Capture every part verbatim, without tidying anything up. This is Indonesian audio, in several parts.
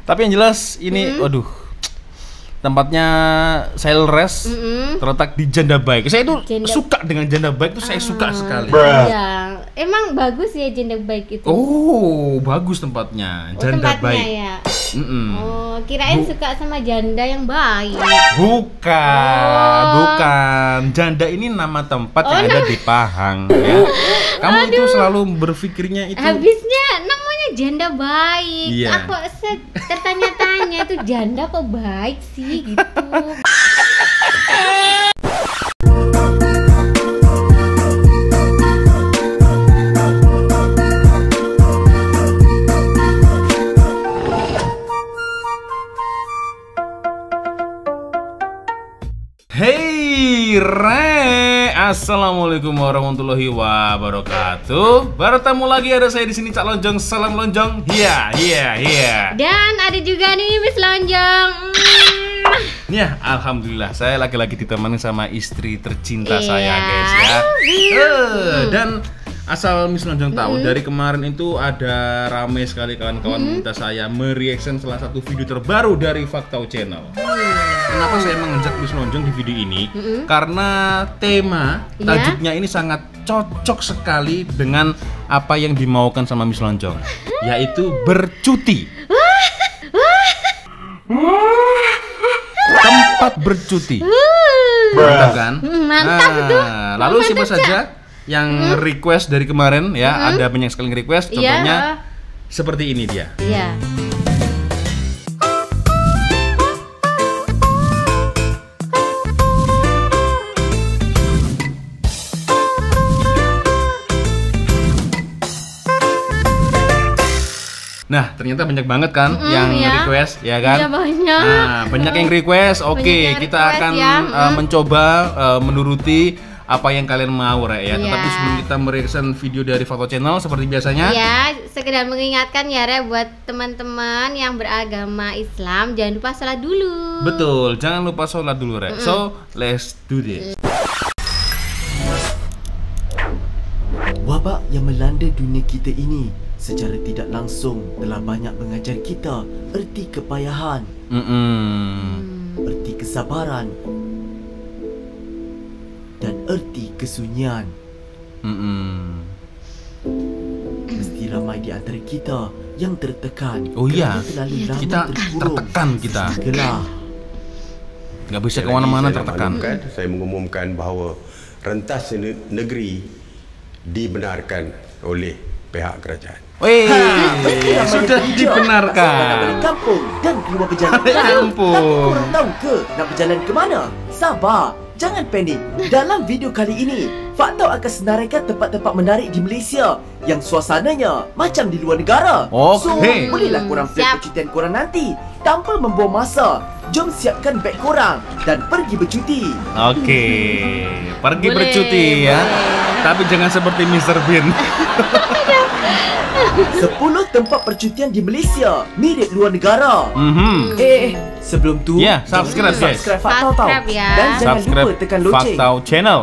Tapi yang jelas ini, mm-hmm. waduh, tempatnya Sail Rest mm-hmm. terletak di Janda Bike. Saya itu Janda... suka dengan Janda Bike itu, saya uh, suka sekali. Iya, emang bagus ya Janda Bike itu. Oh, bagus tempatnya, Janda oh, tempatnya Bike. Ya. Mm-mm. Oh, kirain Bu... suka sama janda yang baik. Bukan, oh. bukan. Janda ini nama tempat oh, yang nama... ada di Pahang. Ya. Kamu Aduh. itu selalu berpikirnya itu. Habisnya namanya janda baik. Iya. Aku tertanya-tanya tuh janda kok baik sih gitu. Hey Re, assalamualaikum warahmatullahi wabarakatuh. Bertemu lagi ada saya di sini Cak Lonjong, salam Lonjong. Iya, iya, iya. Dan ada juga nih Miss Lonjong. Mm. Ya, alhamdulillah saya lagi-lagi ditemani sama istri tercinta iya. saya guys ya. Uh, dan asal Miss Lonjong tahu, mm. dari kemarin itu ada rame sekali kawan-kawan mm. minta saya mereaction salah satu video terbaru dari Faktau Channel. Mm. Kenapa saya mengajak Miss Lonjong di video ini? Mm. Karena tema tajuknya yeah. ini sangat cocok sekali dengan apa yang dimaukan sama Miss Lonjong, yaitu bercuti. Tempat bercuti. Mantap kan? Mantap itu. Nah, lalu siapa saja yang hmm. request dari kemarin ya, hmm. ada banyak sekali request, contohnya yeah. seperti ini dia. Iya. Nah, ternyata banyak banget kan mm, yang ya. request, ya kan? Iya, banyak. Nah, banyak yang request. Oke, okay, kita request, akan ya. uh, mencoba uh, menuruti apa yang kalian mau, Re, ya. Yeah. Tetapi sebelum kita mereaction video dari Faktau Channel seperti biasanya, ya, sekedar mengingatkan ya, Re, buat teman-teman yang beragama Islam, jangan lupa sholat dulu. Betul, jangan lupa sholat dulu, Re. Mm -mm. So, let's do this. Wabak yang melanda dunia kita ini secara tidak langsung telah banyak mengajar kita erti kepayahan, mm-mm. erti kesabaran, dan erti kesunyian. Mm-mm. Mesti ramai di antara kita yang tertekan. Oh iya, kita tertekan kita. Gelah. Nggak bisa kemana-mana tertekan. Saya mengumumkan bahawa rentas negeri dibenarkan oleh pihak kerajaan. Wih, sudah dibenarkan. Balik kampung dan keluar berjalan. Kampung. Tapi korang tahu ke nak berjalan ke mana? Sabar, jangan panik. Dalam video kali ini, Faktau akan senaraikan tempat-tempat menarik di Malaysia yang suasananya macam di luar negara. Okay. So, bolehlah korang plan percutian korang nanti tanpa membuang masa. Jom siapkan beg korang dan pergi bercuti. Oke, okay. pergi boleh, bercuti ya. Boleh. Tapi jangan seperti mister Bean. sepuluh tempat percutian di Malaysia mirip luar negara. Mm-hmm. Eh, sebelum tu, ya, yeah, subscribe guys. Subscribe Faktau tau. Ya. Dan jangan subscribe lupa tekan loceng. Faktau Channel.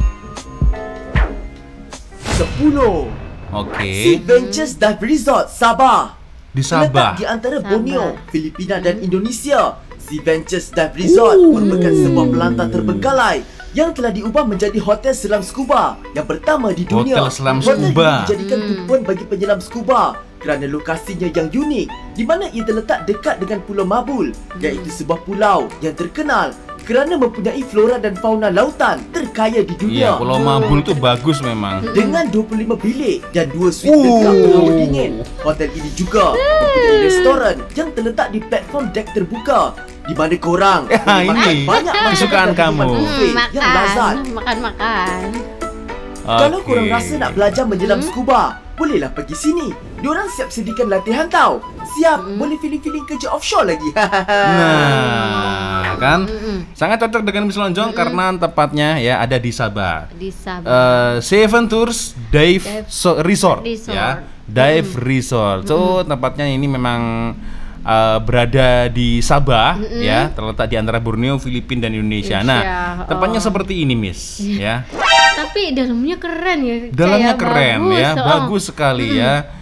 sepuluh. Oke. Sea Ventures Dive Resort Sabah. Di Sabah. Terletak di antara Sabah. Borneo, Filipina dan Indonesia. Sea Ventures Dive Resort Ooh. merupakan sebuah pelantar terbengkalai yang telah diubah menjadi hotel selam scuba yang pertama di dunia. Hotel selam hotel scuba. ini dijadikan hmm. tumpuan bagi penyelam scuba kerana lokasinya yang unik, di mana ia terletak dekat dengan Pulau Mabul, hmm. iaitu sebuah pulau yang terkenal kerana mempunyai flora dan fauna lautan terkaya di dunia. Iya, Pulau Mabul tu bagus memang. Dengan dua puluh lima bilik dan dua suite lengkap berhawa dingin, hotel ini juga mempunyai restoran yang terletak di platform dek terbuka, di mana korang ya, ini banyak kesukaan kamu. Hmm, yang lazat. Makan-makan. Okay. Kalau korang rasa nak belajar menyelam hmm? scuba, bolehlah pergi sini. Diorang siap sediakan latihan tau. Siap, hmm. boleh feeling-feeling kerja offshore lagi. Nah, kan sangat cocok dengan Miss Lonjong hmm. karena tempatnya ya ada di Sabah. Di Sabah. Uh, Seven Tours Dive, Dive so, Resort, Resort ya. Dive hmm. Resort. So, hmm. tempatnya ini memang Uh, berada di Sabah, mm-hmm. ya, terletak di antara Borneo, Filipina dan Indonesia. Indonesia. Nah, tempatnya oh. seperti ini, Miss, ya. Tapi dalamnya keren ya. Dalamnya keren bagus, ya, oh. bagus sekali mm-hmm. ya.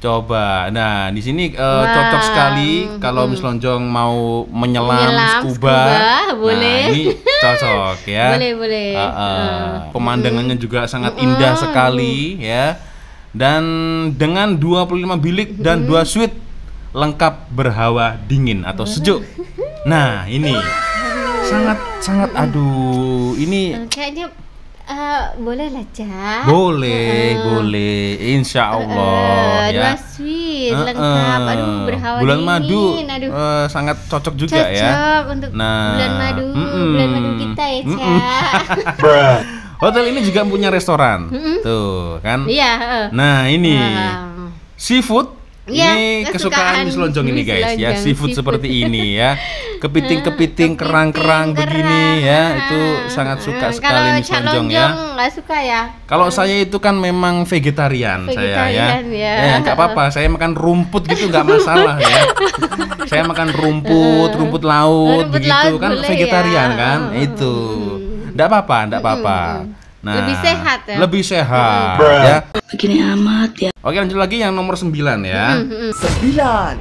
Coba. Nah, di sini uh, Wah. cocok sekali kalau Miss Lonjong mau menyelam, Menyelam, scuba. scuba, boleh. Nah, ini cocok ya. Boleh, boleh. Uh, uh. Uh. Pemandangannya juga sangat indah sekali ya. Dan dengan dua puluh lima bilik dan dua suite lengkap berhawa dingin atau sejuk. Nah, ini sangat sangat aduh, ini Uh, kayaknya uh, boleh lah, Cak. boleh, boleh, insya Allah Uh, ya. Dua suite Uh, lengkap. uh. Aduh, berhawa bulan dingin. madu Aduh. uh, sangat cocok juga Cocok ya. untuk Nah, bulan madu, mm-mm. bulan madu kita ya, Mm-mm. Cak. Hotel ini juga punya restoran, tuh kan. Iya. uh. Nah ini Wow. seafood. Ya, Ini kesukaan kesukaan Miss Lonjong ini Miss guys ya, Lonjong, seafood seafood. seperti ini ya, kepiting-kepiting, Kepiting, kerang-kerang begini kerang. ya, itu sangat suka Hmm, sekali kalau Miss Cak Lonjong ya. Lonjong nggak suka ya? Kalau saya itu kan memang vegetarian, saya ya. Vegetarian, ya. Ya, nggak apa-apa, saya makan rumput gitu nggak masalah ya. Saya makan rumput, rumput laut Rumput begitu laut kan boleh vegetarian ya. kan, itu. Nggak apa-apa, nggak apa-apa. Nah, Lebih sehat ya? Lebih sehat ya. Begini amat ya. Oke, lanjut lagi yang nomor sembilan ya. Sembilan.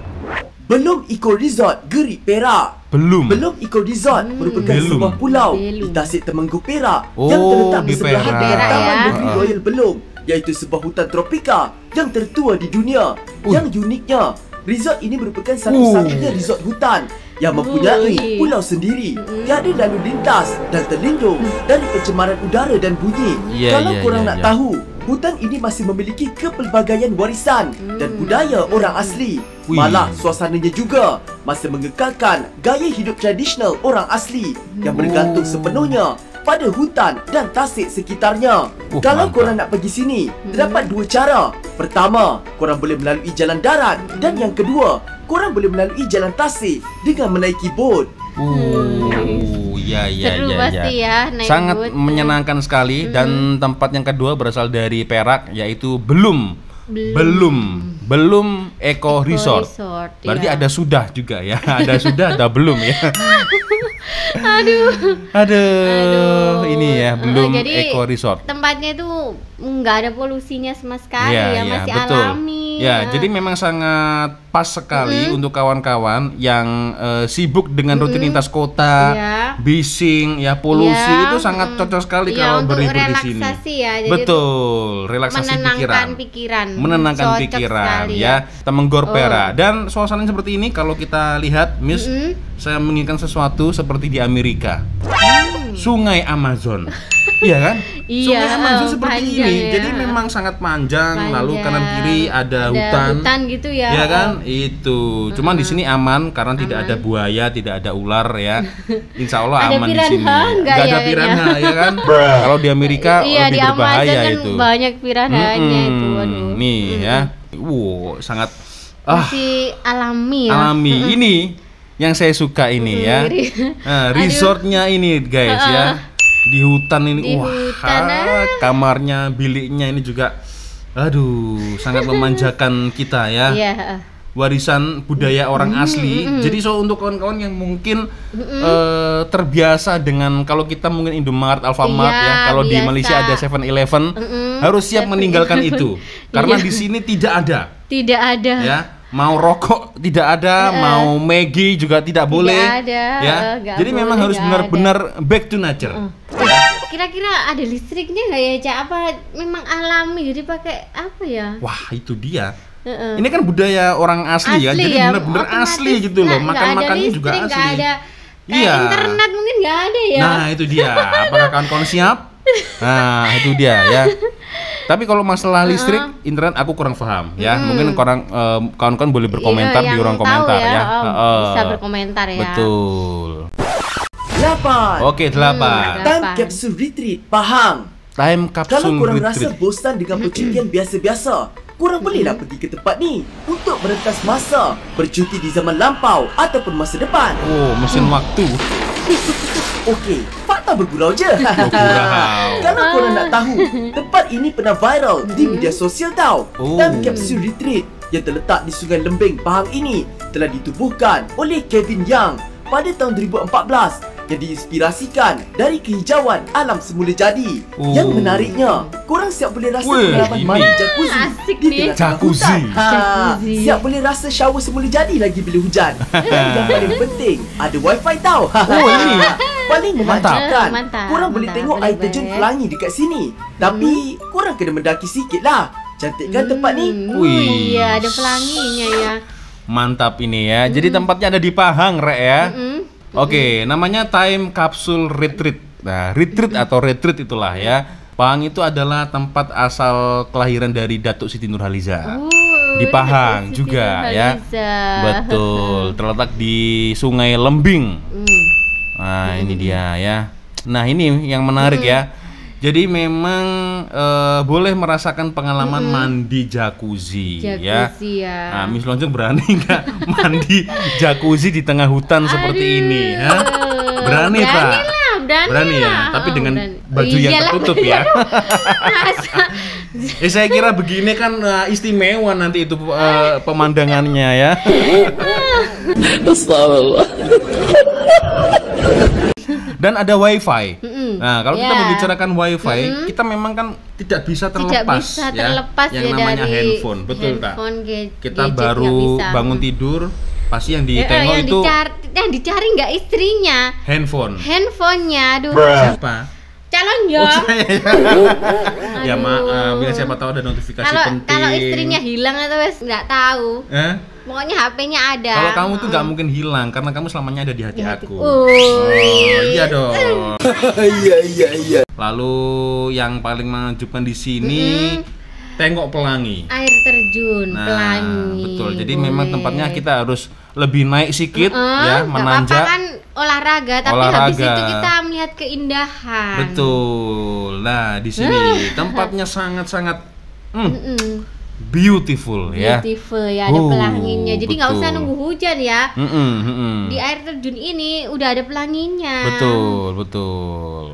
Belum Eco Resort Gerik Perak. Belum. Belum Eco Resort merupakan Belum. sebuah pulau Belum. di Tasik Temenggu Perak Oh, yang terletak di bersebelahan Perak. dengan Taman Ya. Negeri Ha. Royal Belum, iaitu sebuah hutan tropika yang tertua di dunia. Ui. Yang uniknya, resort ini merupakan satu-satunya resort hutan yang mempunyai Ui. pulau sendiri, tiada lalu lintas dan terlindung dari pencemaran udara dan bunyi. Ya, Kalau ya, korang ya, nak ya. tahu, hutan ini masih memiliki kepelbagaian warisan dan budaya orang asli. Wih. Malah suasananya juga masih mengekalkan gaya hidup tradisional orang asli yang bergantung sepenuhnya pada hutan dan tasik sekitarnya. Oh, Kalau mantap. korang nak pergi sini, terdapat dua cara. Pertama, korang boleh melalui jalan darat, dan yang kedua, korang boleh melalui jalan tasik dengan menaiki bot. Uh, ya ya Seru ya pasti ya, naik Sangat boat. menyenangkan sekali dan tempat yang kedua berasal dari Perak yaitu belum belum belum Eco Eco Resort. Resort, Berarti ya. ada sudah juga ya. Ada sudah, ada belum ya. Aduh. Aduh, ini ya belum Jadi, Eco Resort. Tempatnya itu nggak ada polusinya sama sekali Iya, ya, iya, masih betul. alami. Ya, jadi memang sangat pas sekali untuk kawan-kawan yang eh, sibuk dengan rutinitas kota, Iya. bising, ya polusi Iya, itu sangat cocok sekali Iya, kalau untuk berlibur di sini. relaksasi ya, jadi Betul, relaksasi menenangkan pikiran. pikiran. Menenangkan Cocok pikiran sekali ya, Temenggor Oh. Perak. Dan suasananya seperti ini kalau kita lihat, Miss, saya menginginkan sesuatu seperti di Amerika. Sungai Amazon. Iya kan? Iya, Sungai Amazon oh, seperti panjang ini. ya. Jadi memang sangat panjang, lalu Panjang. kanan kiri ada, hutan. hutan gitu ya. Iya kan? Oh. Itu. Cuman di sini aman karena tidak ada buaya, tidak ada ular ya. Insya Allah Ada aman di piranha sini. enggak Nggak ada ya, piranha ya kan? Kalau di Amerika Iya, lebih di Amazon berbahaya kan itu. banyak piranhanya Mm-mm. itu. Waduh. Nih ya. Wow, sangat ah Masih alami ya. alami. Ini yang saya suka ini ya. Nah, resortnya ini guys ya. Di hutan ini. Di Wah, hutan, ah. kamarnya, biliknya ini juga aduh, sangat memanjakan kita ya. Iya. Warisan budaya orang asli. Jadi so untuk kawan-kawan yang mungkin eh, terbiasa dengan kalau kita mungkin Indomaret, Alfamart Iya, ya, kalau di biasa. Malaysia ada seven eleven, harus siap meninggalkan itu. Karena Iya. di sini tidak ada. Tidak ada. Ya, mau rokok tidak ada, mau Maggi juga tidak boleh. ada, Ya. eh, nggak Jadi memang boleh, harus nggak benar-benar back to nature. Kira-kira ada listriknya nggak ya, Cak? Apa memang alami jadi pakai apa ya? Wah, itu dia. Heeh. Ini kan budaya orang asli, ya, jadi ya, benar-benar otomatis asli gitu loh. nggak- nggak ada Makan-makannya juga listrik, nggak asli. ada, kayak Iya. internet mungkin nggak ada ya. Nah, itu dia. Apakah kawan-kawan siap? Nah, itu dia ya. Tapi kalau masalah listrik, internet aku kurang paham ya. Mungkin orang eh, kawan-kawan boleh berkomentar Iya, di yang ruang tahu komentar ya, ya. oh, Heeh. bisa berkomentar ya. Betul. Delapan. Oke, delapan. Hmm. Time Delapan. Capsule Retreat Pahang. Time Kalau capsule korang rasa retreat. bosan dengan percutian biasa-biasa, korang bolehlah pergi ke tempat ni untuk merentas masa, bercuti di zaman lampau ataupun masa depan. Oh, mesin waktu. Okey, fakta bergurau je. Bergurau. Kalau korang nak tahu, tempat ini pernah viral di media sosial tau. Oh. Time Capsule Retreat yang terletak di Sungai Lembing, Pahang ini telah ditubuhkan oleh Kevin Young pada tahun dua ribu empat belas yang diinspirasikan dari kehijauan alam semula jadi. Oh. Yang menariknya, korang siap boleh rasa Weh, pengalaman ini. mandi jacuzzi Asik di ni. tengah-tengah Jacuzzi. hutan. Ha, Jacuzzi. siap boleh rasa shower semula jadi lagi bila hujan. Dan yang paling penting, ada wifi tau. Oh, ini. Paling menakjubkan, Mantap. Mantap, korang boleh mantap. tengok Boleh air terjun buat. pelangi dekat sini. Tapi korang kena mendaki sikit lah. Cantik kan tempat ni? Hmm, Wih. iya, ada pelanginya ya. Mantap ini ya. Jadi tempatnya ada di Pahang, Rek ya. Mm. Oke, namanya Time Capsule Retreat. Nah, retreat atau retreat itulah ya. Pahang itu adalah tempat asal kelahiran dari Datuk Siti Nurhaliza. Oh, Di Pahang Siti juga ya. Nurhaliza. Betul, terletak di Sungai Lembing. Hmm. Nah, ini dia ya. Nah, ini yang menarik ya. Jadi memang eh, boleh merasakan pengalaman mandi jacuzzi, ya. Jacuzzi ya. Nah, Miss Lonjong berani nggak mandi jacuzzi di tengah hutan seperti ini? Ha? Berani, Pak? Berani lah, berani, Berani ya, lah. tapi Oh, dengan berani. baju yang Iyalah, tertutup ya. Masa? Eh, saya kira begini kan eh, istimewa nanti itu eh, pemandangannya ya. Dan ada wifi. Mm-mm. Nah, kalau kita Ya. membicarakan wifi, kita memang kan tidak bisa Tidak terlepas, bisa ya, terlepas yang ya namanya dari handphone, betul tak? handphone, ga- Kita gadget baru nggak bisa. bangun tidur, pasti yang Eh, eh, ditengok yang itu dicari, yang dicari nggak istrinya, handphone. handphonenya, aduh. Siapa? Calonnya. Oh, saya ya. Ya maaf, bila siapa tahu ada notifikasi Kalau penting. kalau istrinya hilang atau wes nggak tahu, Eh? pokoknya H P-nya ada. Kalau kamu tuh nggak mungkin hilang karena kamu selamanya ada di hati aku. Oh, Oh, iya dong. Iya, iya, iya. Lalu yang paling menakjubkan di sini tengok pelangi. air terjun, Nah, pelangi. betul. Jadi Boleh. memang tempatnya kita harus lebih naik sedikit Eh, ya, nggak menanjak. apa-apa kan olahraga, tapi Olahraga. habis itu kita melihat keindahan. Betul. Nah, di sini tempatnya sangat-sangat mm, Mm-mm. beautiful ya. Beautiful ya, ada Oh, pelanginya. Jadi nggak usah betul. nunggu hujan ya. Mm-mm, mm-mm. Di air terjun ini udah ada pelanginya. Betul, betul.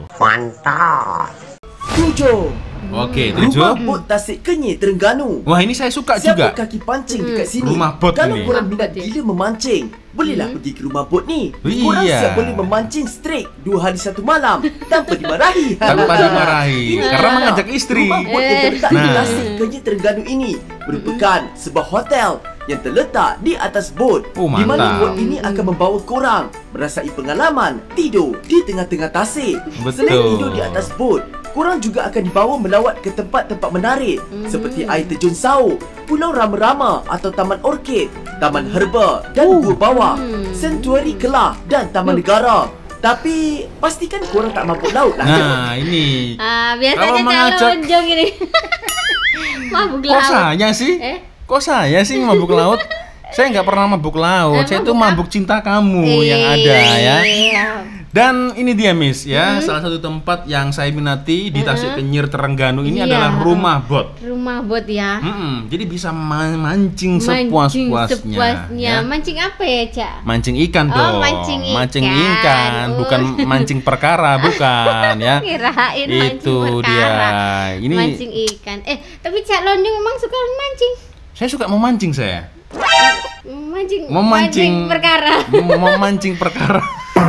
Tujuh. Oke, Rumah tujuh. bot Tasik Kenyir, Terengganu. Wah, ini saya suka Siapa juga. kaki pancing dekat sini? Rumah bot Kalau ini. korang Rumah minat bot, ya. gila memancing, bolehlah pergi ke rumah bot ni. Oh, Korang iya. siap boleh memancing straight dua hari satu malam tanpa dimarahi. Tanpa dimarahi, Ini karena kerana mengajak istri. Rumah bot yang terletak di Nah. Tasik Kenyir, Terengganu ini merupakan sebuah hotel yang terletak di atas bot, Oh, di mana mantap. bot ini akan membawa korang merasai pengalaman tidur di tengah-tengah tasik. Betul. Selain tidur di atas bot, korang juga akan dibawa melawat ke tempat-tempat menarik seperti air terjun Sau, Pulau Rama-Rama atau Taman Orkid, Taman Herba dan Gua Bawah, Sanctuary Kelah dan Taman Negara. Tapi pastikan korang tak mabuk laut lah. Nah, ini. Ah, Kalau biasanya mengajak- calon lonjong ini. Mabuk Kok laut. saya sih? Eh? Kok saya sih mabuk laut? Saya nggak pernah mabuk laut. Eh, Saya itu mabuk mabuk cinta kamu yang ada ya. Iya. Dan ini dia Miss ya, salah satu tempat yang saya minati di Tasik Kenyir, Terengganu ini Iya. adalah rumah bot. Rumah bot ya. Mm-mm, jadi bisa ma- mancing Mancing sepuas-puasnya. sepuasnya. ya. Mancing apa ya, Cak? Mancing ikan Oh, dong. mancing ikan. ikan, Oh. bukan mancing perkara, bukan ya. Kirain mancing Itu dia. perkara. Ini Mancing ikan. Eh, tapi Cak Lonjong memang suka mancing. saya suka memancing saya. Mancing, Memancing perkara. Mem- Memancing perkara.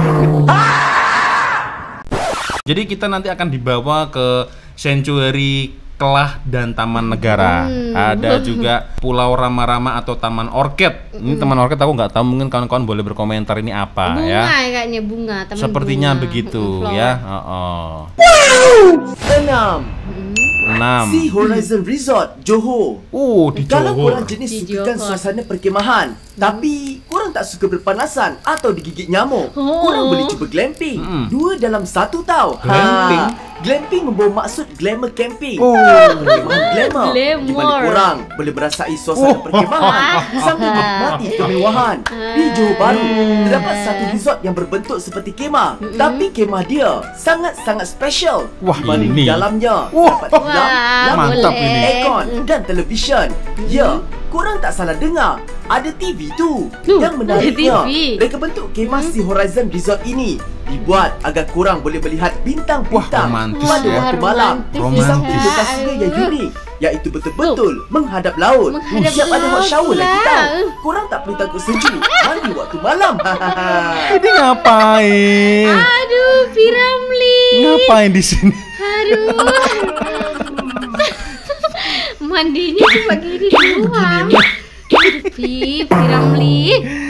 Jadi kita nanti akan dibawa ke Sanctuary Kelah dan Taman Negara. Hmm. Ada juga Pulau Rama-Rama atau Taman Orkid. Ini Taman Orkid aku nggak tahu, mungkin kawan-kawan boleh berkomentar ini apa Bunga ya. kayaknya bunga, taman Sepertinya bunga. begitu Mm-mm, ya. flower. Oh, Enam. enam. Sea Horizon Resort, Johor. Uh, di Kalau korang Johor. jenis Di sukakan Johor. suasana perkemahan, tapi korang tak suka berpanasan atau digigit nyamuk, Oh. korang boleh cuba glamping. Mm-mm. Dua dalam satu tau. Glamping? Ha. Glamping membawa maksud glamour camping. Oh. Perkemahan glamour. Glamour. Di mana korang boleh merasai suasana Oh. perkemahan sambil menikmati kemewahan. Di Johor Bahru, terdapat satu resort yang berbentuk seperti kemah, tapi kemah dia sangat-sangat special. Wah, Di mana ini. di dalamnya Wah. dapat tilam, Wah, lampu, mantap ini. aircon dan televisyen. Ya, korang tak salah dengar. Ada T V tu. Tuh, Yang menariknya, ada T V. reka bentuk kemah Sea Horizon Resort ini dibuat agar korang boleh melihat bintang-bintang Wah, romantis pada ya. waktu malam. Romantis Di samping ya. lokasinya yang unik, iaitu betul-betul menghadap laut. Menghadap Siap ada hot laut shower pula. lagi tau. Korang tak perlu takut sejuk. Mandi waktu malam. Ini ngapain? Ramli. Ngapain di sini? Aduh. Mandinya cuma gini doang. Vivi Ramli.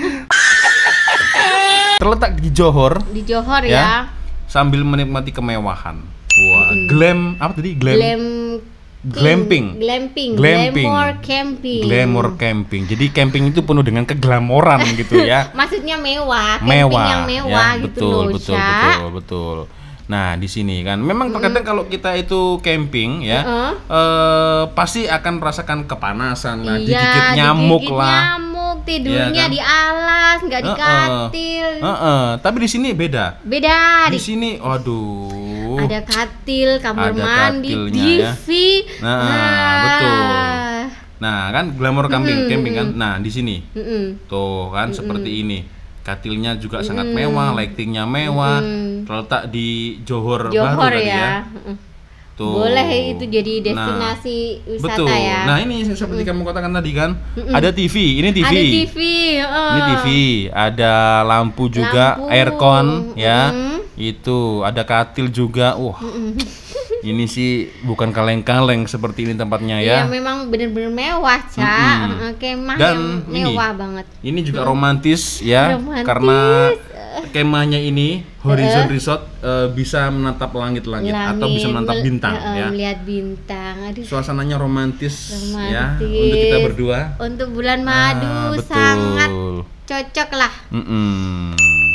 Terletak di Johor, Di Johor ya, ya. sambil menikmati kemewahan. Wah, glam apa tadi? Glam. Glam Glamping. Glamping. Glamping. Glamour camping. Glamour camping. Jadi camping itu penuh dengan keglamoran gitu ya. Maksudnya mewah, camping Mewah, yang mewah ya, gitu betul, loh, betul, Sya. betul, betul. Nah, di sini kan memang terkadang kalau kita itu camping ya, Heeh. eh, pasti akan merasakan kepanasan lah, Iya, digigit nyamuk digigit lah. nyamuk, tidurnya Iya kan? di alas, nggak di Heeh. katil. Heeh, tapi di sini beda. Beda. Di Di, sini, waduh. ada katil, kamar Ada mandi, katilnya, T ya. V. Nah, betul. Nah, kan glamour camping, Mm-mm. camping kan. Nah, di sini. Mm-mm. Tuh kan seperti ini. Katilnya juga sangat mewah, lightingnya mewah. Mm. Terletak di Johor, Johor Baru tadi ya. ya. Mm. Tuh. Boleh itu jadi Nah, destinasi wisata betul. ya. Nah, ini seperti kamu katakan tadi kan, ada T V. Ini T V. Ada T V. heeh. Ini T V, ada lampu juga, Lampu. aircon ya. Mm. Itu ada katil juga. Wah. Ini sih bukan kaleng-kaleng seperti ini tempatnya Iya, ya. memang bener-bener mewah, Ca. Mm-mm. Heeh, Kemah Dan yang ini, mewah banget. Ini juga romantis ya, Romantis. karena kemahnya ini Horizon Resort eh, bisa menatap langit-langit atau bisa menatap mel- bintang heeh, ya. Melihat bintang. Aduh, Suasananya romantis, ya romantis. untuk kita berdua. Untuk bulan madu Ah, betul. sangat cocok lah. Mm-mm.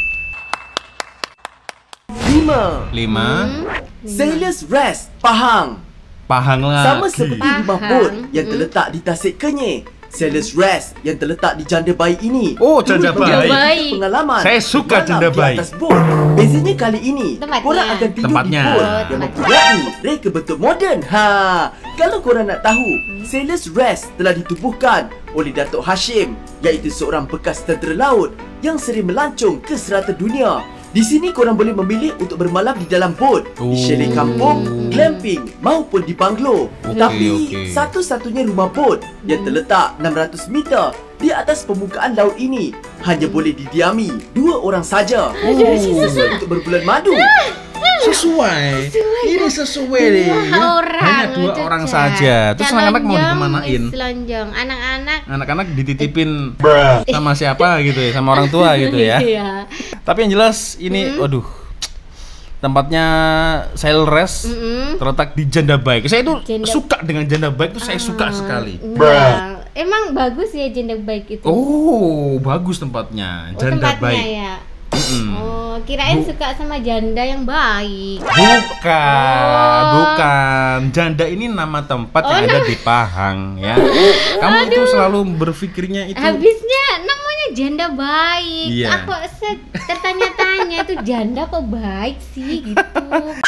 lima. Lima, Sailors Rest, Pahang. Pahang lagi. Sama seperti rumah Pahang. bot yang terletak di Tasik Kenyir. Sailors Rest yang terletak di Janda Bayi ini Oh, Janda turut Bayi. memberi Bayi. pengalaman Saya suka malam Janda di Bayi. atas bot. Bezanya kali ini Tempatnya. korang akan tidur Tempatnya. di bot yang Tempatnya. mempunyai reka bentuk moden. Ha, kalau korang nak tahu, Sailors Rest telah ditubuhkan oleh Datuk Hashim, iaitu seorang bekas tentera laut yang sering melancong ke serata dunia. Di sini korang boleh memilih untuk bermalam di dalam bot, Oh. di chalet kampung, glamping maupun di banglo. Okey, Tapi okey. satu-satunya rumah bot yang terletak enam ratus meter di atas permukaan laut ini hanya boleh didiami dua orang saja. Oh, sesuai untuk berbulan madu. Sesuai. Ini sesuai deh. Dua ya. orang. Hanya dua cocok. orang saja. Terus anak-anak mau Selonjong, dikemanain? eh, Selonjong. Anak-anak Anak-anak dititipin sama siapa gitu ya, sama orang tua gitu ya. Iya. Tapi yang jelas ini, waduh, tempatnya Sail Rest Mm-mm. terletak di Janda Baik. Saya itu Janda- suka dengan Janda Baik itu saya suka sekali. Iya. Emang bagus ya Janda Baik itu. Oh, bagus tempatnya. Oh, Janda tempatnya Baik. ya. Mm-mm. Oh, kirain suka sama janda yang baik. Bukan, Oh. bukan. Janda ini nama tempat Oh, yang ada nama- di Pahang ya. Kamu itu selalu berpikirnya itu Habisnya namanya janda baik. Iya. Aku se- tertanya-tanya tuh janda kok baik sih gitu.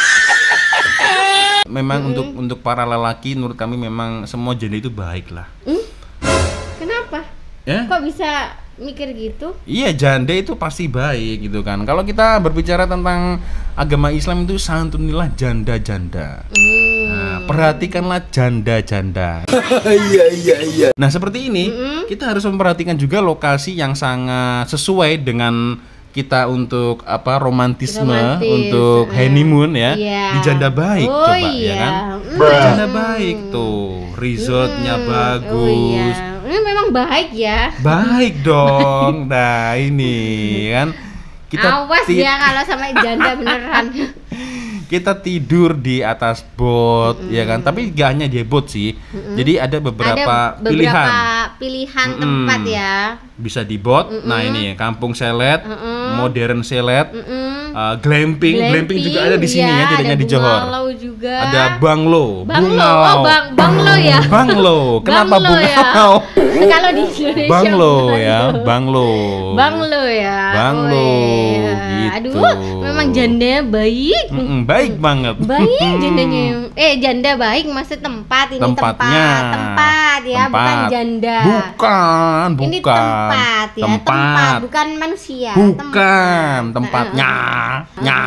memang untuk untuk para lelaki menurut kami memang semua janda itu baik lah. Hmm? Kenapa? Ya? Kok bisa mikir gitu? Iya, janda itu pasti baik gitu kan. Kalau kita berbicara tentang agama Islam itu santunilah janda-janda. Hmm. Nah, perhatikanlah janda-janda. Iya iya iya. Nah, seperti ini kita harus memperhatikan juga lokasi yang sangat sesuai dengan kita untuk apa romantisme, Romantis, untuk eh. honeymoon ya. Iya. Di Janda Baik Oh, coba ya iya. kan. Mm. Di Janda Baik tuh, resortnya Hmm, bagus. Oh iya. Ini memang baik ya. Baik dong. Nah, ini kan kita Awas ti- ya kalau sama janda beneran. kita tidur di atas bot ya kan, tapi gak hanya di bot sih. Jadi ada beberapa, Ada beberapa pilihan. pilihan Mm-mm. tempat ya. Bisa di bot. Nah, ini Kampung Selet, Mm-mm. Modern Selet, Mm-mm. uh, glamping. glamping, juga ada di sini iya, ya, tidak hanya ada di Johor. bungalow juga. Ada banglo, Banglo, bungalau. oh bang, banglo ya. Banglo, kenapa Banglo ya. bungalau? Kalau di Indonesia Banglo ya, banglo. Banglo ya. Banglo, Oh, iya. gitu. Aduh, memang jandanya baik. Mm-mm, baik banget. Baik jandanya. Eh, janda baik maksud tempat ini Tempatnya. tempat. Tempat ya, Tempat. bukan janda. Bukan, bukan. Ini tempat ya, tempat, Tempat. bukan manusia. Bukan, tempat. tempatnya. Nya.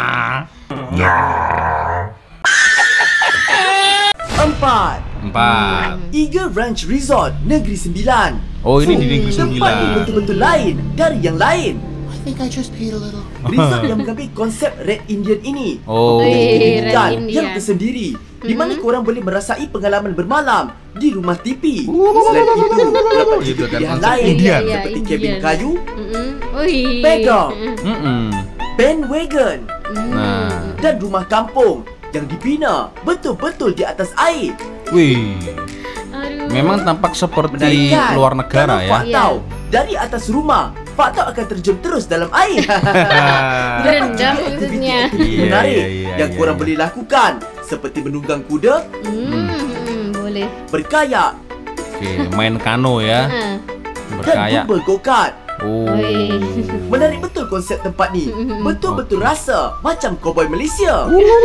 Empat. Empat. Eagle Ranch Resort Negeri Sembilan. Oh, ini di Negeri Tempat ini Sembilan. betul-betul lain dari yang lain. think I just paid a little. Resort yang mengambil konsep Red Indian ini Oh. mempunyai Wih, keunikan Red Indian. yang tersendiri di mana korang boleh merasai pengalaman bermalam di rumah T P. Selain itu, terdapat Itu juga kan pilihan konsep lain Indian. Iya, seperti Indian. kabin kayu, Mm-mm. Wih. Pedok. Mm-mm. bandwagon, Nah, dan rumah kampung yang dibina betul-betul di atas air. wih, Aduh. memang tampak seperti Menarikkan. luar negara Kalau ya. Fak Tau dari atas rumah, Fak Tau akan terjun terus dalam air. Terdapat Berendam juga maksudnya. aktiviti-aktiviti Iya, menarik iya, iya, yang iya, korang iya. boleh lakukan seperti menunggang kuda, Hmm, boleh. berkayak, Oke, main kano ya, Ah. dan berkayak. bumble go-kart. Oh. Wih. Menarik betul konsep tempat ni. Betul-betul rasa macam koboi Malaysia.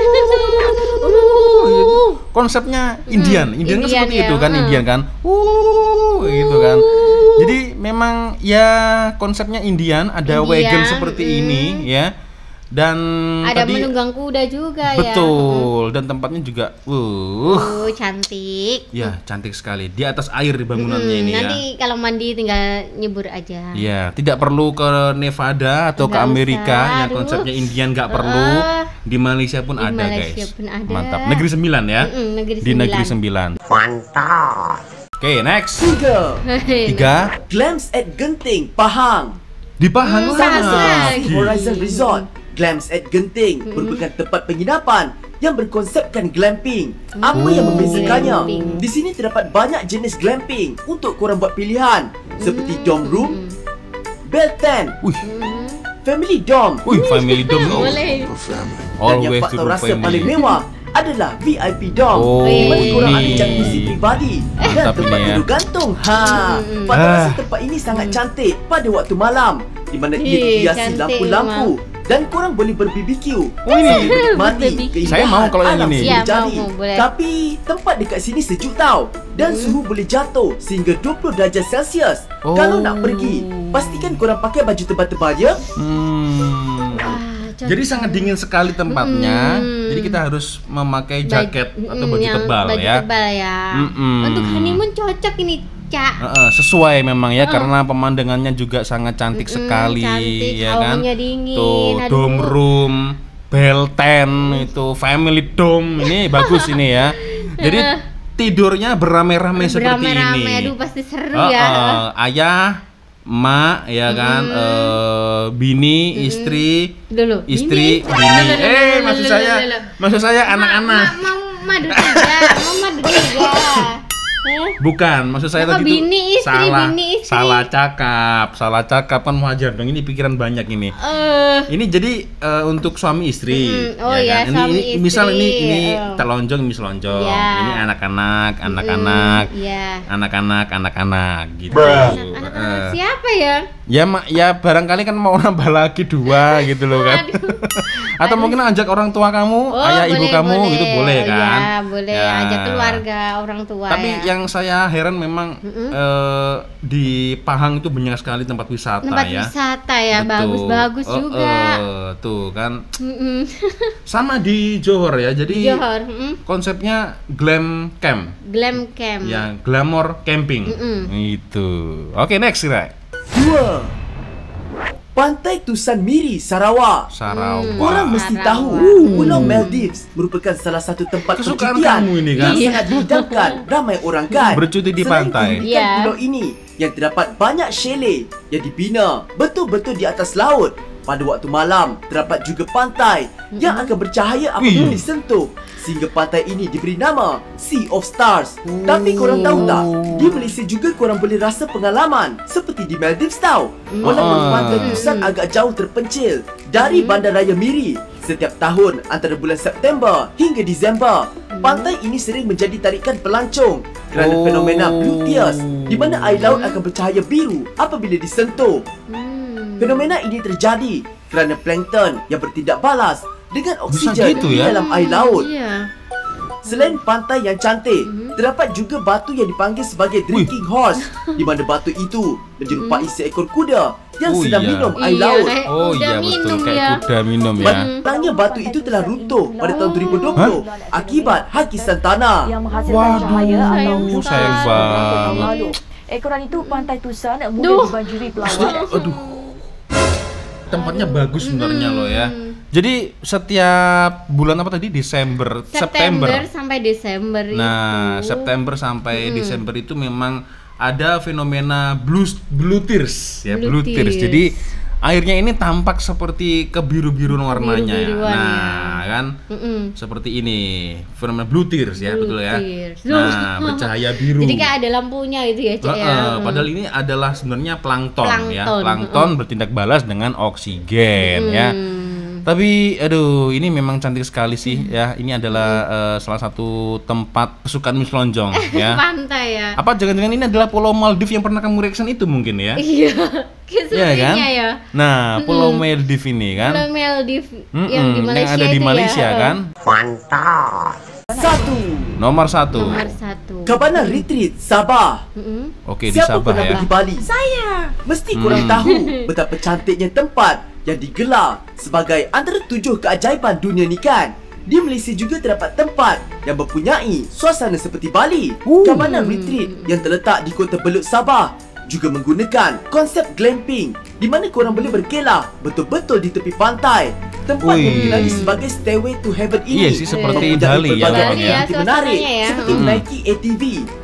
Konsepnya Indian, Indian, kan Indian seperti ya, itu kan, hmm. Indian kan, uh, gitu kan. Jadi memang ya konsepnya Indian, ada Indian, wagon seperti hmm. ini ya, dan Ada tadi menunggang kuda juga ya. betul, dan tempatnya juga, uh, Oh, cantik. ya cantik sekali. Di atas air di bangunannya Hmm, ini ya. nanti kalau mandi tinggal nyebur aja. Ya, tidak perlu ke Nevada atau ke Nggak Amerika usah, yang aduh. konsepnya Indian, nggak perlu. Ah. Di Malaysia pun Di ada, Malaysia guys. pun ada. Mantap. Negeri Sembilan ya. Mm-mm, Negeri Di Negeri Sembilan. Sembilan. Mantap. Oke, next. Tiga, Tiga Glams at Genting, Pahang. di Pahang Hmm, sana. bagus. Sea Horizon Resort, Glams at Genting merupakan tempat penginapan yang berkonsepkan glamping. Apa yang Oh, membezakannya? glamping. Di sini terdapat banyak jenis glamping untuk korang buat pilihan seperti dome room, bell tent, Wih, family dome, wih, family dome. oh. Boleh. dan yang Always Fak to Tau the rasa family. paling mewah adalah V I P dome. Oh, di mana korang ada ini. jacuzzi pribadi dan Mantap tempat ini ya. tidur gantung. Ha, Fak Tau Ah. rasa tempat ini sangat cantik pada waktu malam di mana ia Ih, dihiasi cantik lampu-lampu dan korang boleh ber-B B Q. Oh, ini. Menikmati Ber-B B Q. keindahan Saya mau kalau yang alam ini. semula Ya, jadi. mau, mau, boleh. Tapi tempat dekat sini sejuk tau dan suhu boleh jatuh sehingga dua puluh darjah Celsius. Oh. Kalau nak pergi, pastikan korang pakai baju tebal-tebal ya. Hmm. Ah, cantik. Jadi sangat dingin sekali tempatnya. Mm. Jadi kita harus memakai jaket Baj- atau mm, baju yang tebal baju ya. tebal ya. Mm-mm. Untuk honeymoon cocok ini, Cak. Heeh, sesuai memang ya karena pemandangannya juga sangat cantik Mm-mm, sekali cantik, ya kan. hawanya dingin, Tuh, aduh. dome room, bell tent itu family dome ini bagus ini ya. Jadi tidurnya beramai-ramai seperti Beramai-ramai, ini. aduh pasti seru Heeh, ya. ayah, mak ya kan, eh, bini, istri, Dulu. istri, Bini, bini. Lulu, lulu, Eh, lulu, maksud lulu, saya, lulu. maksud saya anak-anak. Ma- Mau madu tiga, mau madu tiga. Eh? Bukan, maksud saya Apa tadi itu bini, istri, salah, bini, istri? salah cakap, salah cakap kan wajar dong. Ini pikiran banyak ini. Eh, Ini jadi eh, untuk suami istri, Mm-mm. Oh ya, kan? Ini, suami ini misal istri. ini ini Oh. telonjong, ini selonjong. Ya. Ini anak-anak, anak-anak, Iya. anak-anak, anak-anak gitu. Anak-anak Eh, siapa ya? ya mak, ya barangkali kan mau nambah lagi dua gitu loh kan. Aduh. Atau mungkin ajak orang tua kamu, Oh, ayah ibu boleh, kamu boleh. gitu boleh kan? Ya, boleh Ya. ajak keluarga, orang tua Tapi ya. yang saya heran memang eh, di Pahang itu banyak sekali tempat wisata Tempat ya. wisata ya, Betul. bagus-bagus Oh, juga. eh, tuh kan Mm-mm. sama di Johor ya. Jadi Johor, mm. konsepnya glam camp, Glam Camp. ya glamour camping. Mm-mm. Itu. Oke, next Ira. Dua, Pantai Tusan Miri, Sarawak. Sarawak. Korang mesti Sarawak. tahu Pulau Maldives merupakan salah satu tempat Kesukaan percutian kamu ini, kan? yang Iya. sangat diidamkan ramai orang kan. Bercuti di Selain pantai. keunikan Iya. pulau ini yang terdapat banyak chalet yang dibina betul-betul di atas laut. Pada waktu malam terdapat juga pantai yang akan bercahaya apabila Wih. disentuh sehingga pantai ini diberi nama Sea of Stars. Tapi korang tahu tak, di Malaysia juga korang boleh rasa pengalaman seperti di Maldives tau. Walaupun Ah. pantai Tusan agak jauh terpencil dari Bandaraya Miri. Setiap tahun antara bulan September hingga Disember, pantai ini sering menjadi tarikan pelancong kerana Oh. fenomena blue tears di mana air laut akan bercahaya biru apabila disentuh. Hmm. Fenomena ini terjadi kerana plankton yang bertindak balas dengan oksigen gitu di ya? dalam air laut. Iya. Selain pantai yang cantik, terdapat juga batu yang dipanggil sebagai drinking horse di mana batu itu menyerupai seekor kuda yang Oh, sedang iya. minum air Iya, laut. kayak Oh kuda iya minum betul, kayak ya. kuda minum ya. Batangnya batu itu telah runtuh pada tahun dua ribu dua puluh akibat hakisan tanah. yang menghasilkan Waduh, cahaya atau sayang sayang beberapa banget. tahun lalu. Ekoran itu pantai Tusan Duh. mudah dibanjiri pelawak. Aduh. tempatnya bagus sebenarnya loh ya. Jadi setiap bulan apa tadi? Desember, September, September. sampai Desember Nah, itu. September sampai Desember itu memang ada fenomena blue blue tears ya, Blue blue tears. tears. Jadi airnya ini tampak seperti kebiru-biruan warnanya. Kebiru-biruan, Nah, ya. kan Mm-mm. seperti ini fenomena blue tears ya, Blue betul ya. tears. Nah, bercahaya biru. Jadi kayak ada lampunya itu ya, Cek ya. Heeh, padahal ini adalah sebenarnya plankton, ya. Plankton, Plankton bertindak balas dengan oksigen ya. Hmm. Tapi aduh, ini memang cantik sekali sih ya. Ini adalah eh, salah satu tempat kesukaan Miss Lonjong ya. Pantai ya. Apa jangan-jangan ini adalah Pulau Maldives yang pernah kamu reaction itu mungkin ya? Iya. Iya Sepertinya kan? ya. Nah, Pulau Maldives ini kan. Pulau Maldives Mm-mm, yang di Malaysia yang ada di itu Malaysia ya. kan. Satu, Nomor satu. Nomor satu. Cabana Retreat Sabah. Mm-mm. Oke, di Siapa Sabah pernah ya. pergi Bali? Saya. Mesti korang Hmm. tahu betapa cantiknya tempat yang digelar sebagai antara tujuh keajaiban dunia ni kan. Di Malaysia juga terdapat tempat yang mempunyai suasana seperti Bali. Cabana Retreat yang terletak di Kota Belud, Sabah juga menggunakan konsep glamping di mana korang boleh berkelah betul-betul di tepi pantai. Tempat yang Ui. dikenali sebagai Stairway to Heaven ini Iya sih, seperti mempunyai Bali ya pelbagai namanya. aktiviti Bali ya, menarik suasananya ya. seperti Hmm. menaiki A T V,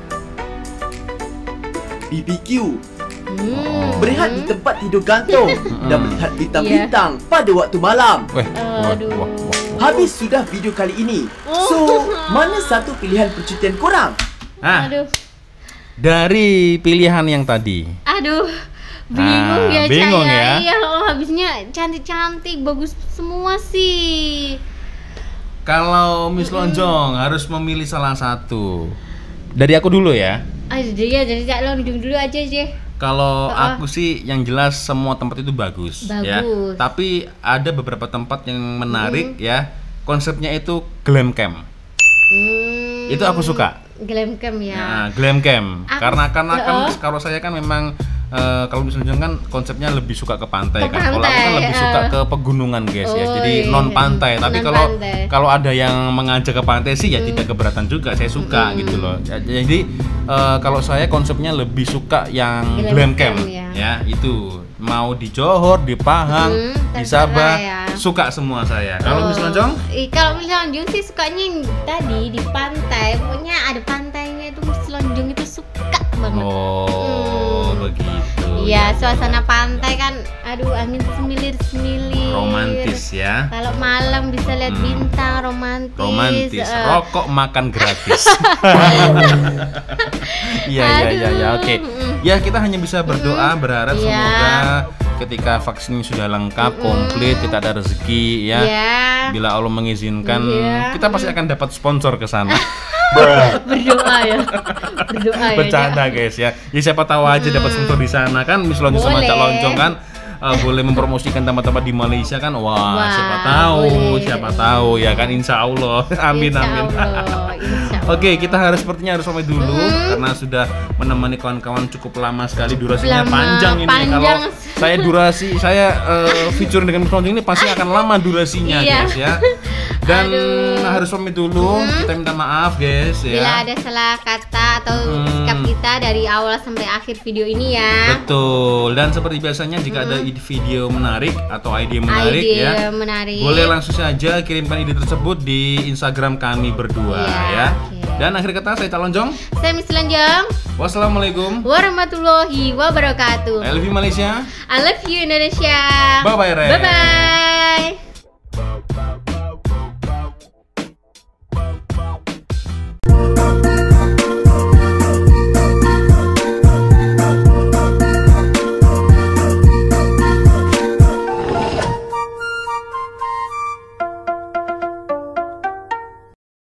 B B Q, Hmm. berehat di tempat tidur gantung dan melihat bintang-bintang pada waktu malam. Weh, wah, Aduh. wah, wah. Habis sudah video kali ini. So, mana satu pilihan percutian korang? Ah, Aduh. dari pilihan yang tadi. Aduh. Bingung Ah, ya, bingung Caya. ya. Iya, oh, habisnya cantik-cantik, bagus semua sih. Kalau Miss Lonjong harus memilih salah satu. Dari aku dulu ya. Aduh, ya jadi Cak Lonjong dulu aja, Jeh. Kalau Oh. aku sih yang jelas semua tempat itu bagus, ya. Bagus. Tapi ada beberapa tempat yang menarik ya. Konsepnya itu glam camp. Hmm. Itu aku suka. Glam camp ya. Nah, glam camp. Aku- Karena karena kan Oh. kalau saya kan memang eh, kalau misalnya kan konsepnya lebih suka ke pantai Ke kan. Kalau aku kan pantai, lebih eh. suka ke pegunungan guys ya. Oh, Jadi iya. non pantai. Tapi Non kalau pantai. kalau ada yang mengajak ke pantai sih ya tidak keberatan juga. Saya suka gitu loh. Jadi eh, kalau saya konsepnya lebih suka yang Glam glam camp camp, ya. ya. Itu mau di Johor, di Pahang, Hmm, di terserah Sabah, ya. suka semua saya. Kalau Miss Lonjong? Ih, kalau Miss Lonjong sih sukanya yang tadi di pantai. Pokoknya ada pantainya itu Miss Lonjong itu suka banget. Oh, Hmm. begitu. Iya, suasana pantai kan, aduh angin semilir-semilir. Romantis ya. Kalau malam bisa lihat Hmm. bintang, romantis. Romantis, eh. rokok makan gratis. Iya iya iya ya, oke. Aduh. Ya kita hanya bisa berdoa berharap Iya. semoga ketika vaksin sudah lengkap, komplit, kita ada rezeki ya. Iya. Bila Allah mengizinkan, Iya. kita pasti akan dapat sponsor ke sana. Berdoa ya. Berdoa ya. Bercanda guys ya. Ya siapa tahu aja dapat sponsor di sana kan. Miss Lonjong sama Boleh. Cak Lonjong kan eh, boleh mempromosikan tempat-tempat di Malaysia kan. Wah, Wah, siapa tahu, boleh. siapa tahu ya kan, insya Allah. Amin Insya amin. Allah, insya Allah. Oke, kita harus sepertinya harus sampai dulu karena sudah menemani kawan-kawan cukup lama sekali, durasinya Lama, panjang ini. panjang. Kalau saya durasi, saya uh, featuring dengan Miss Lonjong ini pasti akan lama durasinya Iya. guys ya. Dan Aduh. harus pamit dulu, kita minta maaf guys ya. Bila ada salah kata atau Hmm. sikap kita dari awal sampai akhir video ini ya. Betul. Dan seperti biasanya jika ada ide video menarik atau ide menarik Ide ya, menarik. boleh langsung saja kirimkan ide tersebut di Instagram kami berdua Iya, ya. oke. Dan akhir kata saya Cak Lonjong. Saya Miss Lonjong. Wassalamualaikum. Warahmatullahi wabarakatuh. I love you Malaysia. I love you Indonesia. Bye bye Ren. Bye bye.